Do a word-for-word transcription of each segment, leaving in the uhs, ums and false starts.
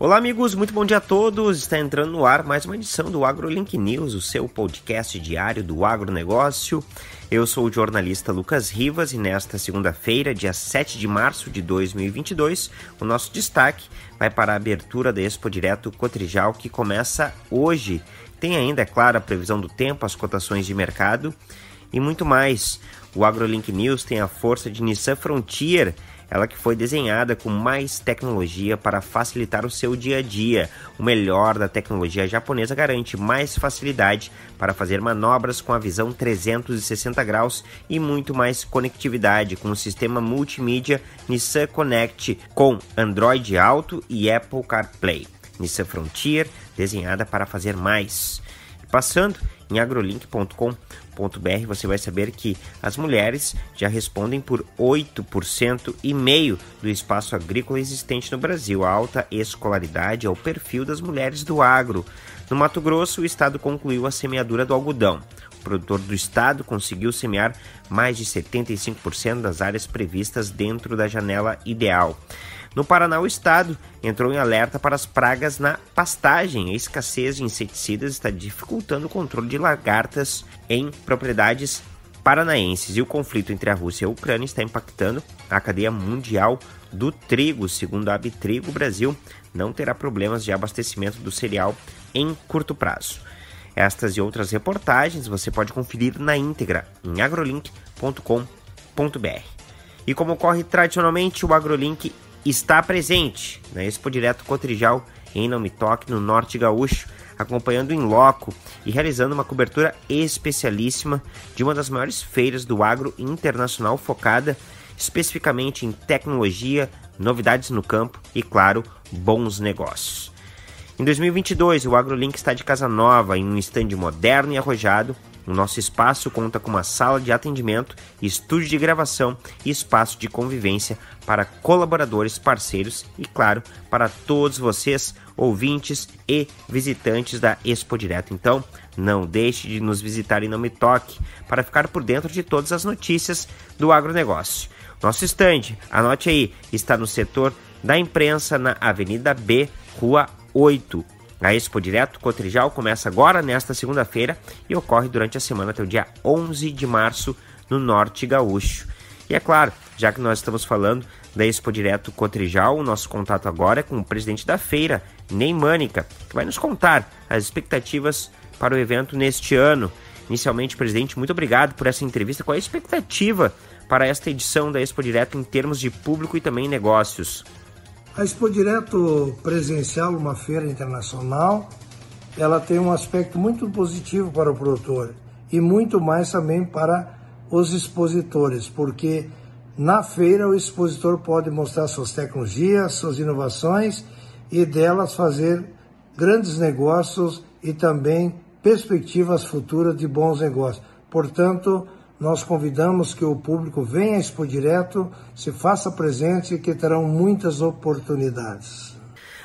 Olá amigos, muito bom dia a todos. Está entrando no ar mais uma edição do AgroLink News, o seu podcast diário do agronegócio. Eu sou o jornalista Lucas Rivas e nesta segunda-feira, dia sete de março de dois mil e vinte e dois, o nosso destaque vai para a abertura da Expo Direto Cotrijal, que começa hoje. Tem ainda, é claro, a previsão do tempo, as cotações de mercado e muito mais. O AgroLink News tem a força de Nissan Frontier, ela que foi desenhada com mais tecnologia para facilitar o seu dia a dia. O melhor da tecnologia japonesa garante mais facilidade para fazer manobras com a visão trezentos e sessenta graus e muito mais conectividade com o sistema multimídia Nissan Connect com Android Auto e Apple CarPlay. Nissan Frontier, desenhada para fazer mais. Passando em agrolink ponto com ponto br, você vai saber que as mulheres já respondem por oito por cento e meio do espaço agrícola existente no Brasil. A alta escolaridade é o perfil das mulheres do agro. No Mato Grosso, o estado concluiu a semeadura do algodão. O produtor do estado conseguiu semear mais de setenta e cinco por cento das áreas previstas dentro da janela ideal. No Paraná, o estado entrou em alerta para as pragas na pastagem. A escassez de inseticidas está dificultando o controle de lagartas em propriedades paranaenses. E o conflito entre a Rússia e a Ucrânia está impactando a cadeia mundial do trigo. Segundo a Abitrigo, o Brasil não terá problemas de abastecimento do cereal em curto prazo. Estas e outras reportagens você pode conferir na íntegra em agrolink ponto com ponto br. E como ocorre tradicionalmente, o AgroLink está presente na Expo Direto Cotrijal em Não Me Toque, no Norte Gaúcho, acompanhando em loco e realizando uma cobertura especialíssima de uma das maiores feiras do agro internacional, focada especificamente em tecnologia, novidades no campo e, claro, bons negócios. Em dois mil e vinte e dois, o AgroLink está de casa nova, em um estande moderno e arrojado. O nosso espaço conta com uma sala de atendimento, estúdio de gravação e espaço de convivência para colaboradores, parceiros e, claro, para todos vocês, ouvintes e visitantes da Expo Direto. Então, não deixe de nos visitar e Não Me Toque para ficar por dentro de todas as notícias do agronegócio. Nosso estande, anote aí, está no setor da imprensa na Avenida B, Rua oito. A Expo Direto Cotrijal começa agora, nesta segunda-feira, e ocorre durante a semana até o dia onze de março no Norte Gaúcho. E é claro, já que nós estamos falando da Expo Direto Cotrijal, o nosso contato agora é com o presidente da feira, Ney Mânica, que vai nos contar as expectativas para o evento neste ano. Inicialmente, presidente, muito obrigado por essa entrevista. Qual é a expectativa para esta edição da Expo Direto em termos de público e também negócios? A Expo Direto presencial, uma feira internacional, ela tem um aspecto muito positivo para o produtor e muito mais também para os expositores, porque na feira o expositor pode mostrar suas tecnologias, suas inovações e delas fazer grandes negócios e também perspectivas futuras de bons negócios. Portanto, nós convidamos que o público venha à Expo Direto, se faça presente, que terão muitas oportunidades.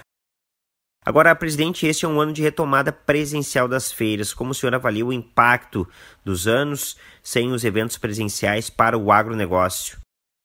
Agora, presidente, este é um ano de retomada presencial das feiras. Como o senhor avalia o impacto dos anos sem os eventos presenciais para o agronegócio?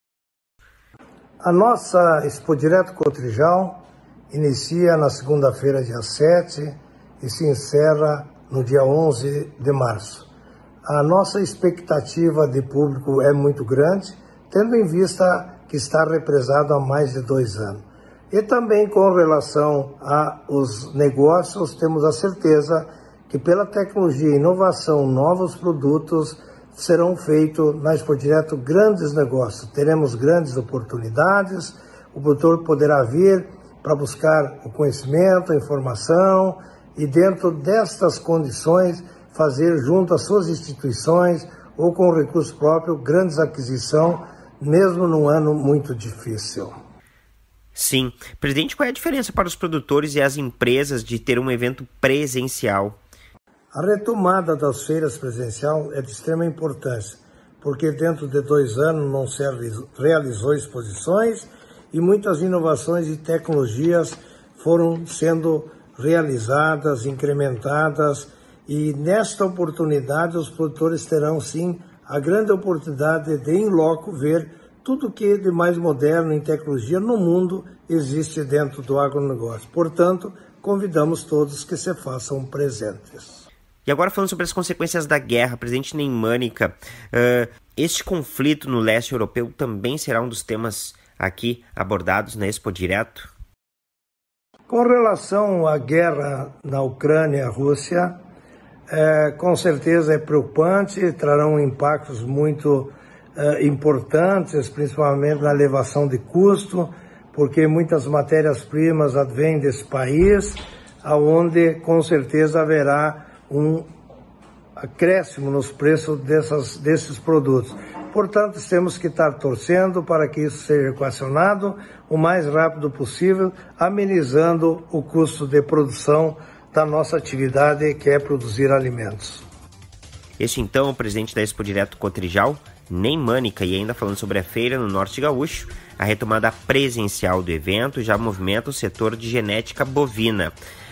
A nossa Expo Direto Cotrijal inicia na segunda-feira, dia sete, e se encerra no dia onze de março. A nossa expectativa de público é muito grande, tendo em vista que está represado há mais de dois anos. E também com relação aos negócios, temos a certeza que pela tecnologia e inovação, novos produtos serão feitos na Expo Direto grandes negócios. Teremos grandes oportunidades, o produtor poderá vir para buscar o conhecimento, a informação e dentro destas condições fazer junto às suas instituições ou com recurso próprio grandes aquisições, mesmo num ano muito difícil. Sim. Presidente, qual é a diferença para os produtores e as empresas de ter um evento presencial? A retomada das feiras presencial é de extrema importância, porque dentro de dois anos não se realizou exposições e muitas inovações e tecnologias foram sendo realizadas, incrementadas, e nesta oportunidade os produtores terão sim a grande oportunidade de em loco ver tudo que de mais moderno em tecnologia no mundo existe dentro do agronegócio. Portanto, convidamos todos que se façam presentes. E agora falando sobre as consequências da guerra, presidente Neymânica, uh, este conflito no leste europeu também será um dos temas aqui abordados na Expo Direto? Com relação à guerra na Ucrânia e a Rússia, é, com certeza é preocupante, trarão impactos muito é, importantes, principalmente na elevação de custo, porque muitas matérias-primas advêm desse país, onde com certeza haverá um acréscimo nos preços dessas, desses produtos. Portanto, temos que estar torcendo para que isso seja equacionado o mais rápido possível, amenizando o custo de produção da nossa atividade, que é produzir alimentos. Este então é o presidente da Expo Direto Cotrijal, Neymânica, e ainda falando sobre a feira no Norte Gaúcho, a retomada presencial do evento já movimenta o setor de genética bovina.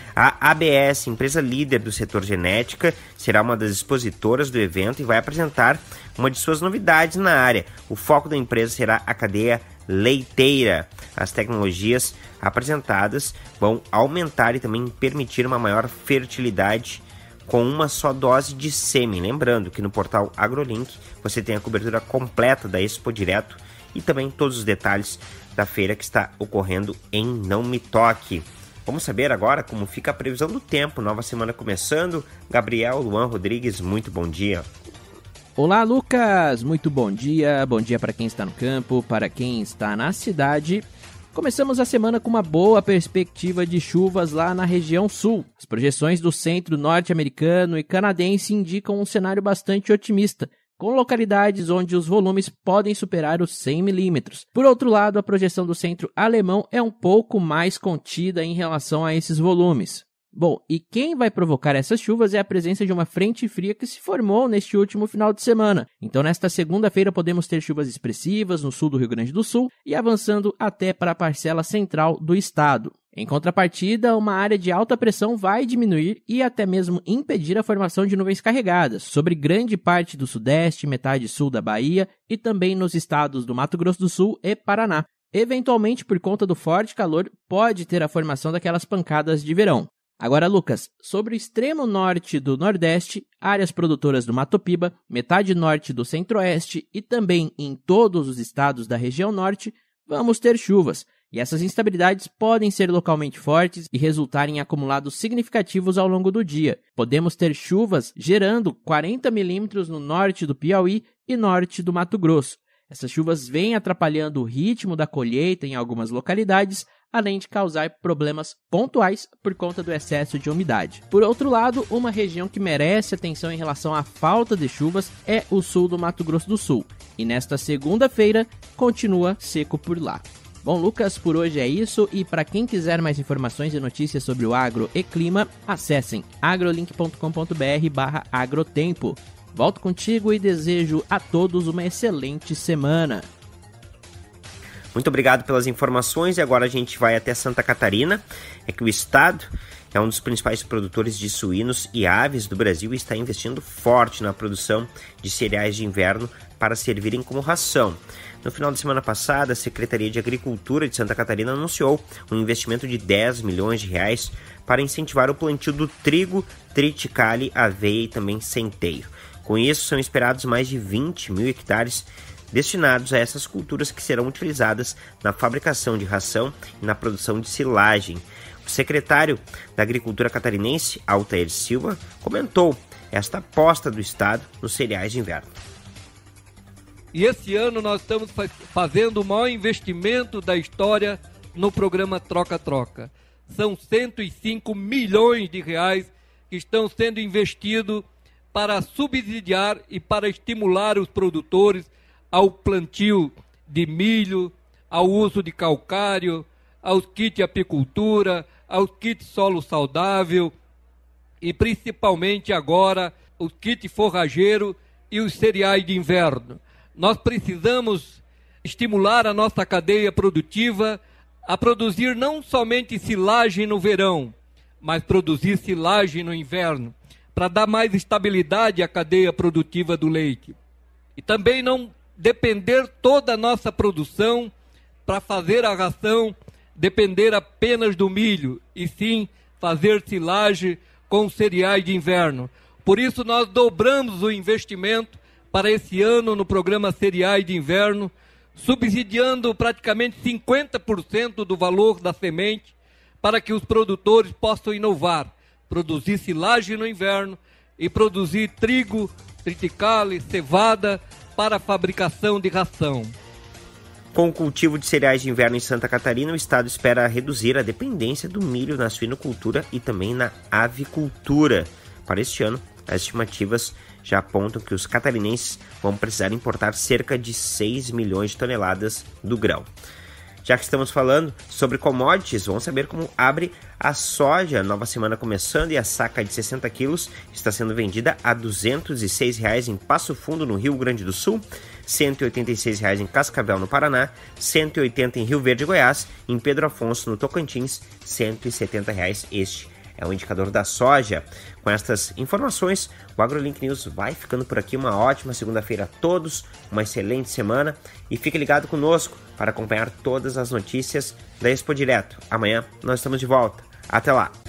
A A B S, empresa líder do setor genética, será uma das expositoras do evento e vai apresentar uma de suas novidades na área. O foco da empresa será a cadeia leiteira. As tecnologias apresentadas vão aumentar e também permitir uma maior fertilidade com uma só dose de sêmen. Lembrando que no portal AgroLink você tem a cobertura completa da Expo Direto e também todos os detalhes da feira que está ocorrendo em Não Me Toque. Vamos saber agora como fica a previsão do tempo. Nova semana começando. Gabriel Luan Rodrigues, muito bom dia. Olá, Lucas. Muito bom dia. Bom dia para quem está no campo, para quem está na cidade. Começamos a semana com uma boa perspectiva de chuvas lá na região sul. As projeções do centro norte-americano e canadense indicam um cenário bastante otimista, com localidades onde os volumes podem superar os cem milímetros. Por outro lado, a projeção do centro alemão é um pouco mais contida em relação a esses volumes. Bom, e quem vai provocar essas chuvas é a presença de uma frente fria que se formou neste último final de semana. Então, nesta segunda-feira, podemos ter chuvas expressivas no sul do Rio Grande do Sul e avançando até para a parcela central do estado. Em contrapartida, uma área de alta pressão vai diminuir e até mesmo impedir a formação de nuvens carregadas sobre grande parte do sudeste, metade sul da Bahia e também nos estados do Mato Grosso do Sul e Paraná. Eventualmente, por conta do forte calor, pode ter a formação daquelas pancadas de verão. Agora, Lucas, sobre o extremo norte do Nordeste, áreas produtoras do Mato Piba, metade norte do Centro-Oeste e também em todos os estados da região norte, vamos ter chuvas. E essas instabilidades podem ser localmente fortes e resultar em acumulados significativos ao longo do dia. Podemos ter chuvas gerando quarenta milímetros no norte do Piauí e norte do Mato Grosso. Essas chuvas vêm atrapalhando o ritmo da colheita em algumas localidades, além de causar problemas pontuais por conta do excesso de umidade. Por outro lado, uma região que merece atenção em relação à falta de chuvas é o sul do Mato Grosso do Sul. E nesta segunda-feira, continua seco por lá. Bom, Lucas, por hoje é isso, e para quem quiser mais informações e notícias sobre o agro e clima, acessem agrolink ponto com ponto br barra agrotempo. Volto contigo e desejo a todos uma excelente semana. Muito obrigado pelas informações e agora a gente vai até Santa Catarina. É que o estado é um dos principais produtores de suínos e aves do Brasil e está investindo forte na produção de cereais de inverno para servirem como ração. No final da semana passada, a Secretaria de Agricultura de Santa Catarina anunciou um investimento de dez milhões de reais para incentivar o plantio do trigo, triticale, aveia e também centeio. Com isso, são esperados mais de vinte mil hectares destinados a essas culturas que serão utilizadas na fabricação de ração e na produção de silagem. O secretário da Agricultura catarinense, Altair Silva, comentou esta aposta do Estado nos cereais de inverno. E esse ano nós estamos fazendo o maior investimento da história no programa Troca-Troca. São cento e cinco milhões de reais que estão sendo investidos para subsidiar e para estimular os produtores ao plantio de milho, ao uso de calcário, aos kits de apicultura, aos kits solo saudável e principalmente agora os kits forrageiro e os cereais de inverno. Nós precisamos estimular a nossa cadeia produtiva a produzir não somente silagem no verão, mas produzir silagem no inverno, para dar mais estabilidade à cadeia produtiva do leite. E também não depender toda a nossa produção para fazer a ração, depender apenas do milho, e sim fazer silagem com cereais de inverno. Por isso nós dobramos o investimento para esse ano no programa Cereais de Inverno, subsidiando praticamente cinquenta por cento do valor da semente para que os produtores possam inovar, produzir silagem no inverno e produzir trigo, triticale, cevada para a fabricação de ração. Com o cultivo de cereais de inverno em Santa Catarina, o estado espera reduzir a dependência do milho na suinocultura e também na avicultura. Para este ano, as estimativas já apontam que os catarinenses vão precisar importar cerca de seis milhões de toneladas do grão. Já que estamos falando sobre commodities, vamos saber como abre a soja. Nova semana começando e a saca de sessenta quilos está sendo vendida a duzentos e seis reais em Passo Fundo, no Rio Grande do Sul, cento e oitenta e seis reais em Cascavel, no Paraná, cento e oitenta em Rio Verde, Goiás, em Pedro Afonso, no Tocantins, cento e setenta reais. Este é o indicador da soja. Com estas informações, o AgroLink News vai ficando por aqui. Uma ótima segunda-feira a todos, uma excelente semana e fique ligado conosco para acompanhar todas as notícias da Expo Direto. Amanhã nós estamos de volta. Até lá!